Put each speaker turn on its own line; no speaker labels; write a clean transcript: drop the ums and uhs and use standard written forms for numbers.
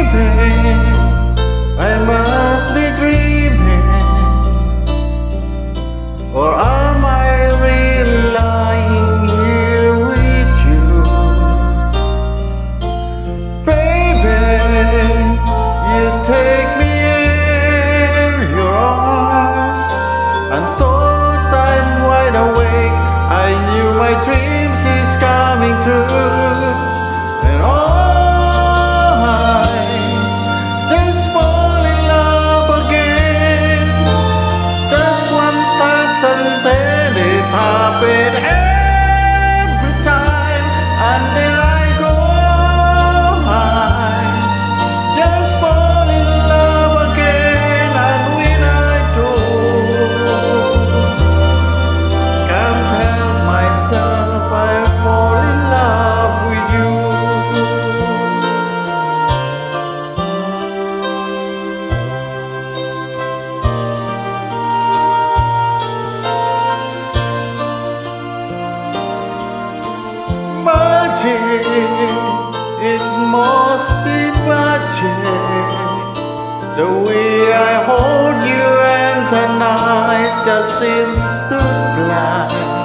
I must be dreaming, or am I really lying here with you? Baby, you take me in your arms, and thought I'm wide awake. I knew my dreams is coming true, and happen every time, and then I go high, just fall in love again. And when I do, can't help myself, I fall in love with you. It must be magic, the way I hold you, and the night just seems to fly.